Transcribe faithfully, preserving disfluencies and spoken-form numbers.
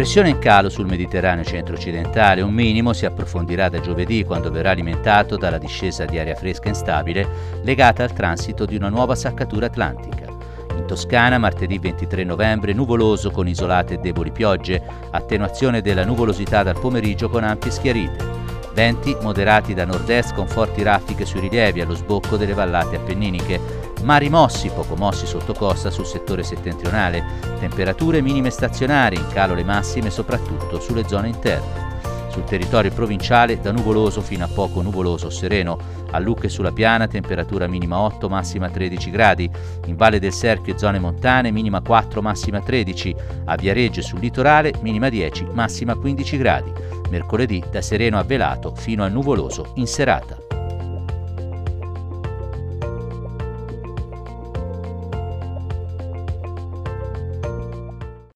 Pressione in calo sul Mediterraneo centro-occidentale, un minimo si approfondirà da giovedì quando verrà alimentato dalla discesa di aria fresca instabile legata al transito di una nuova saccatura atlantica. In Toscana martedì ventitré novembre nuvoloso con isolate e deboli piogge, attenuazione della nuvolosità dal pomeriggio con ampie schiarite. Venti moderati da nord-est con forti raffiche sui rilievi allo sbocco delle vallate appenniniche. Mari mossi, poco mossi sotto costa sul settore settentrionale. Temperature minime stazionarie, in calo le massime soprattutto sulle zone interne. Sul territorio provinciale da nuvoloso fino a poco nuvoloso o sereno. A Lucca e sulla Piana temperatura minima otto, massima tredici gradi. In Valle del Serchio e zone montane minima quattro, massima tredici. A Viareggio e sul litorale minima dieci, massima quindici gradi. Mercoledì da sereno a velato fino a nuvoloso in serata.